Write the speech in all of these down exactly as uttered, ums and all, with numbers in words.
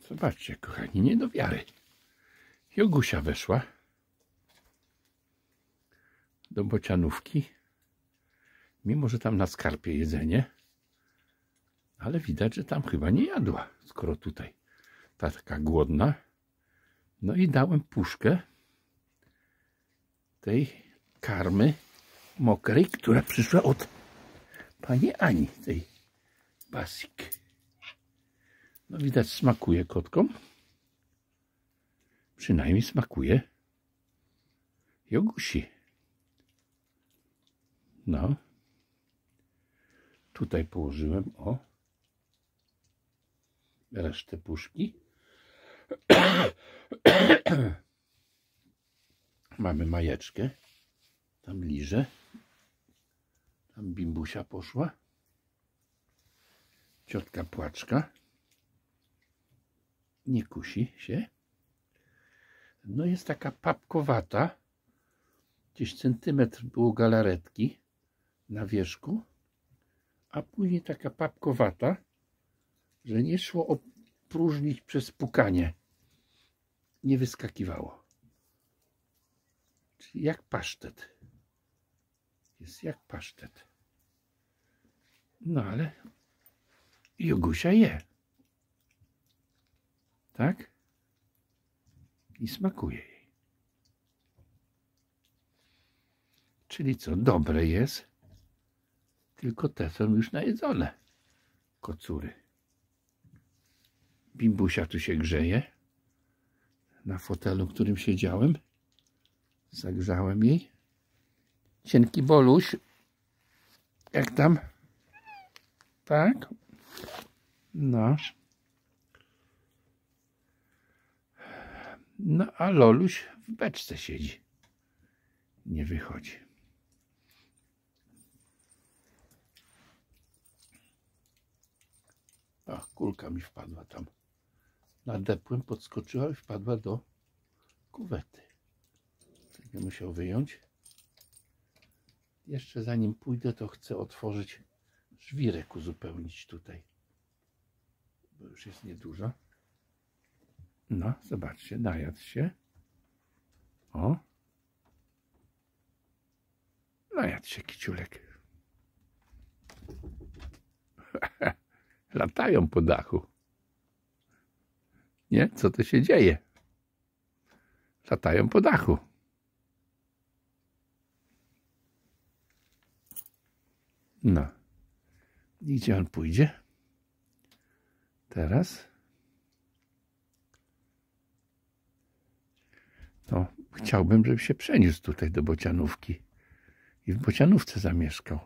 Zobaczcie, kochani, nie do wiary. Jogusia weszła do bocianówki, mimo że tam na skarpie jedzenie, ale widać, że tam chyba nie jadła, skoro tutaj ta taka głodna. No i dałem puszkę tej karmy mokrej, która przyszła od pani Ani, tej Basik. No widać, smakuje kotkom. Przynajmniej smakuje Jogusi. No. Tutaj położyłem, o, resztę puszki. Mamy Majeczkę. Tam liże. Tam Bimbusia poszła. Ciotka Płaczka. Nie kusi się. No jest taka papkowata. Gdzieś centymetr było galaretki na wierzchu. A później taka papkowata, że nie szło opróżnić przez pukanie. Nie wyskakiwało. Czyli jak pasztet. Jest jak pasztet. No ale Jogusia je. Tak? I smakuje jej. Czyli co? Dobre jest. Tylko te są już najedzone. Kocury. Bimbusia tu się grzeje. Na fotelu, w którym siedziałem. Zagrzałem jej. Cienki Boluś. Jak tam? Tak? No. No a Loluś w beczce siedzi. Nie wychodzi. A, kulka mi wpadła tam. Nadepłem, podskoczyła i wpadła do kuwety. Będę musiał wyjąć. Jeszcze zanim pójdę, to chcę otworzyć żwirek, uzupełnić tutaj. Bo już jest niedużo. No, zobaczcie, najadł się. O. Najadł się kiciulek. Latają po dachu. Nie? Co to się dzieje? Latają po dachu. No. I gdzie on pójdzie? Teraz? No, chciałbym, żeby się przeniósł tutaj do bocianówki i w bocianówce zamieszkał.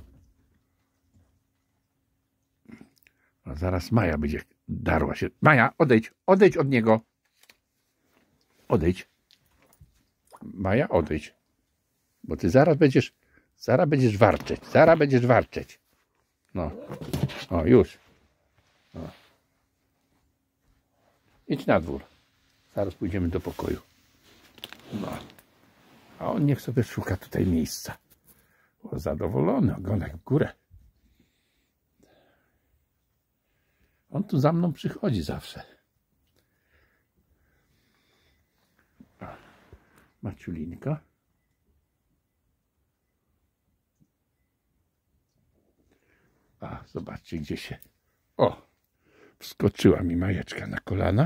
A zaraz Maja będzie darła się. Maja, odejdź, odejdź od niego. Odejdź. Maja, odejdź. Bo ty zaraz będziesz, zaraz będziesz warczeć, zaraz będziesz warczeć. No, o już. O. Idź na dwór. Zaraz pójdziemy do pokoju. No. A on niech sobie szuka tutaj miejsca. Bo zadowolony, ogonek w górę. On tu za mną przychodzi zawsze. O. Maciulinka. A, zobaczcie, gdzie się... O! Wskoczyła mi Majeczka na kolana.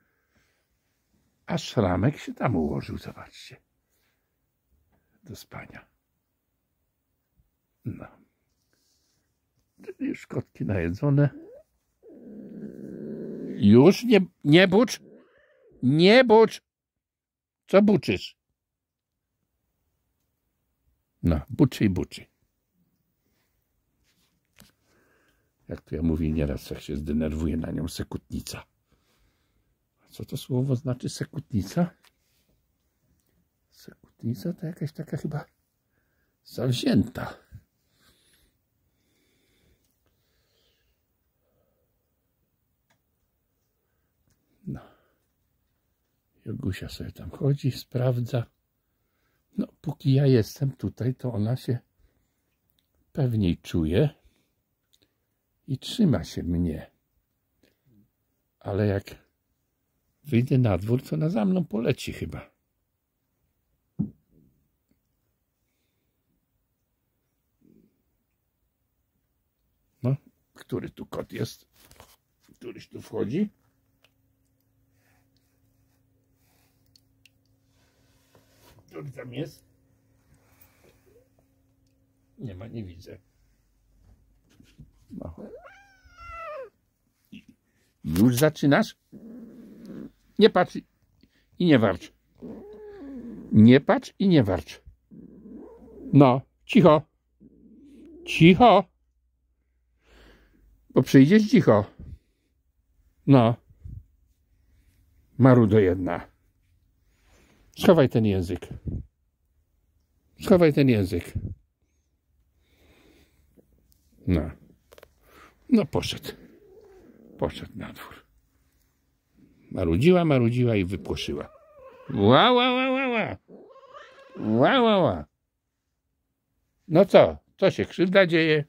A szramek się tam ułożył, zobaczcie. Do spania. No. Już kotki najedzone. Już nie, nie bucz. Nie bucz. Co buczysz? No, buczy i buczy. Jak to ja mówię nieraz, jak się zdenerwuję na nią, sekutnica. Co to słowo znaczy sekutnica? Sekutnica to jakaś taka chyba zawzięta. No. Jogusia sobie tam chodzi, sprawdza. No, póki ja jestem tutaj, to ona się pewniej czuje i trzyma się mnie. Ale jak wyjdę na dwór, to na za mną poleci chyba. No, który tu kot jest? Któryś tu wchodzi? Który tam jest? Nie ma, nie widzę. No. Już zaczynasz? Nie patrz i nie warcz. Nie patrz i nie warcz. No, cicho. Cicho. Bo przyjdziesz cicho. No. Marudo jedna. Schowaj ten język. Schowaj ten język. No. No poszedł. Poszedł na dwór. Marudziła, marudziła i wypłoszyła. Ła, ła, ła, ła, ła. Ła, ła, ła. No co? Co się krzywda dzieje?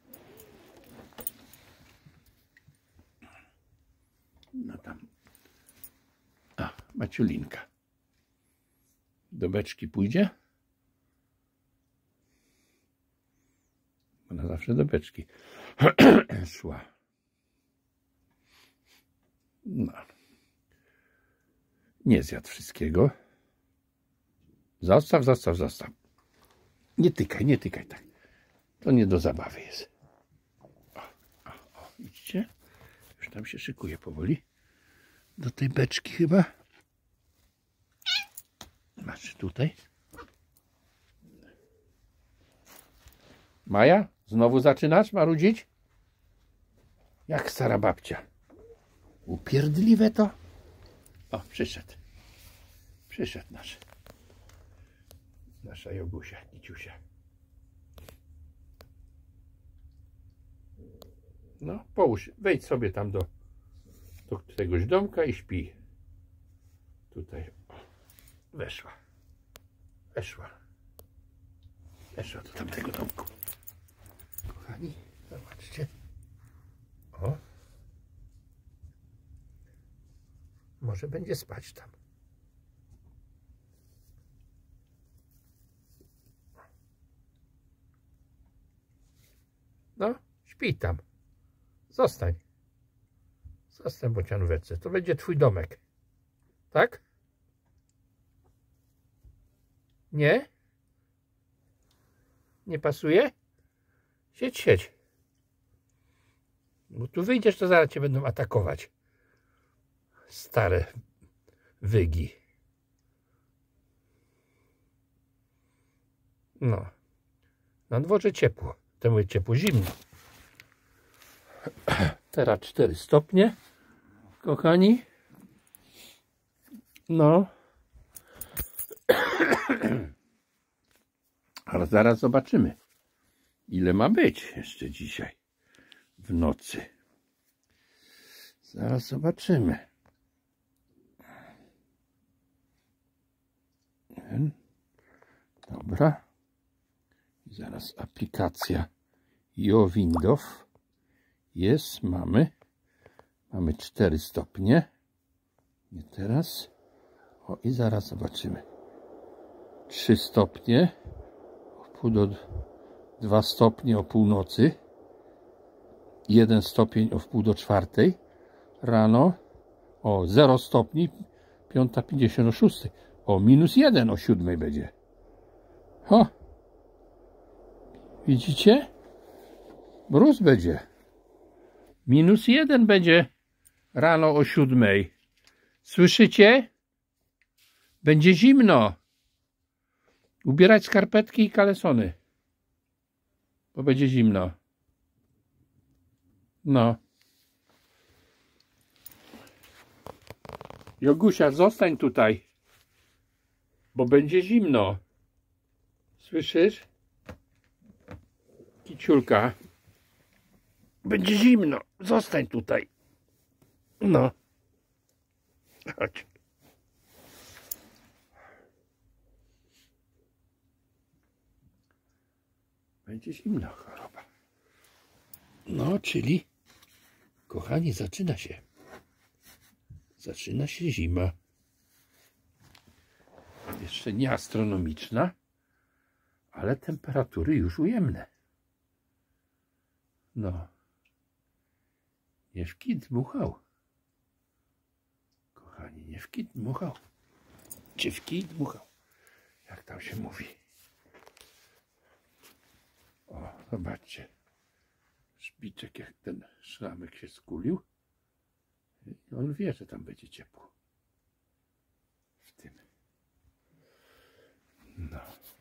No tam. A, Maciulinka. Do beczki pójdzie? Ona zawsze do beczki szła. No. Nie zjadł wszystkiego. Zostaw, zostaw, zostaw. Nie tykaj, nie tykaj tak. To nie do zabawy jest. O, o, o, widzicie? Już tam się szykuje powoli. Do tej beczki chyba. Masz tutaj. Maja? Znowu zaczynasz marudzić? Jak stara babcia. Upierdliwe to. O, przyszedł. Przyszedł nasz. Nasza Jogusia, Kiciusia. No, połóż, wejdź sobie tam do, do tegoś domka i śpi. Tutaj. O, weszła. Weszła. Weszła do tamtego domku. Kochani, zobaczcie. O. Może będzie spać tam. No, śpij tam. Zostań. Zostań, bocianóweczce. To będzie twój domek. Tak? Nie? Nie pasuje? Siedź, siedź. Bo tu wyjdziesz, to zaraz cię będą atakować. Stare wygi. No. Na dworze ciepło. Temu ciepło, zimno. Teraz cztery stopnie. Kochani. No. Ale zaraz zobaczymy, ile ma być jeszcze dzisiaj w nocy. Zaraz zobaczymy. Dobra. I zaraz aplikacja YoWindow jest. Mamy. Mamy cztery stopnie. Nie teraz. O, i zaraz zobaczymy. trzy stopnie. O pół do dwa stopnie o północy. jeden stopień o wpół do czwartej rano. O zero stopni. piąta pięćdziesiąt o szóstej. O minus jeden o siódmej będzie. O. Widzicie? Mróz będzie. Minus jeden będzie rano o siódmej. Słyszycie? Będzie zimno. Ubierać skarpetki i kalesony. Bo będzie zimno. No. Jogusia, zostań tutaj. Bo będzie zimno. Słyszysz? Kiciulka. Będzie zimno. Zostań tutaj. No. Chodź. Będzie zimna choroba. No, czyli, kochani, zaczyna się. Zaczyna się zima. Jeszcze nie astronomiczna, ale temperatury już ujemne. No. Nie w kit dmuchał. Kochani, nie w kit dmuchał. Czy w kit dmuchał? Jak tam się mówi. O, zobaczcie. Szpiczek, jak ten szlamek się skulił. I on wie, że tam będzie ciepło. W tym. No.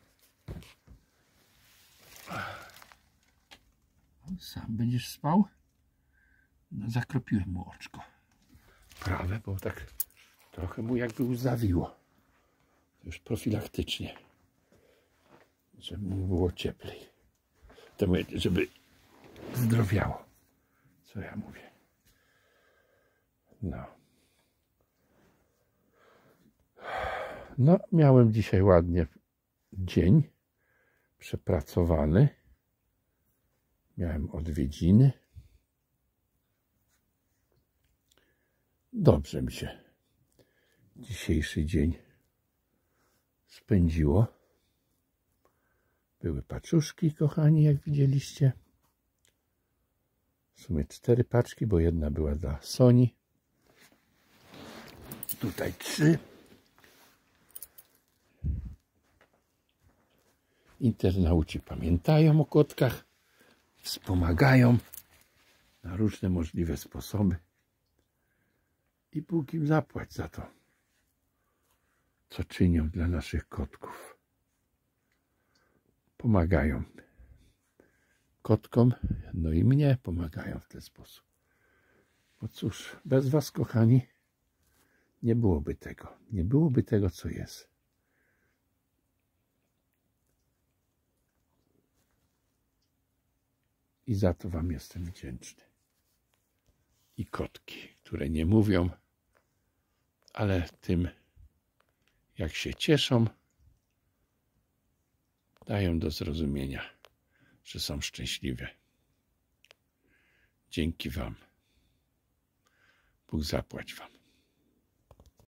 Sam będziesz spał? No, zakropiłem mu oczko. Prawe, bo tak trochę mu jakby łzawiło. To już profilaktycznie. Żeby mu było cieplej. To mówię, żeby zdrowiało. Co ja mówię? No. No, miałem dzisiaj ładnie dzień przepracowany. Miałem odwiedziny. Dobrze mi się dzisiejszy dzień spędziło. Były paczuszki, kochani, jak widzieliście. W sumie cztery paczki, bo jedna była dla Soni. Tutaj trzy. Internauci pamiętają o kotkach, wspomagają na różne możliwe sposoby. I Bóg im zapłać za to, co czynią dla naszych kotków. Pomagają kotkom, no i mnie pomagają w ten sposób. Bo cóż, bez was, kochani, nie byłoby tego. Nie byłoby tego, co jest. I za to wam jestem wdzięczny. I kotki, które nie mówią, ale tym, jak się cieszą, dają do zrozumienia, że są szczęśliwe. Dzięki wam. Bóg zapłać wam.